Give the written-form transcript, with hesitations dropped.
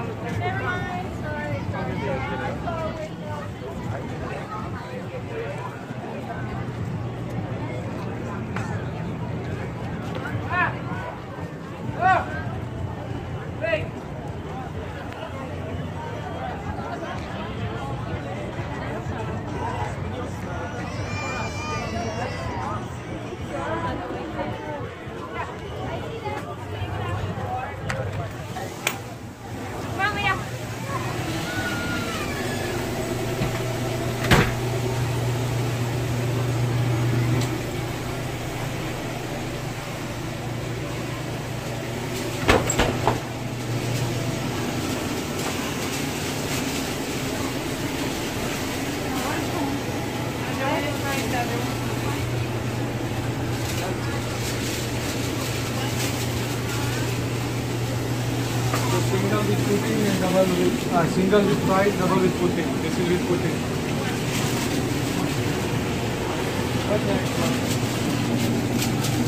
Never mind. Sorry. Come on, Leah. So single with putting and double with single with fried, double with putting. This is with putting. What next one?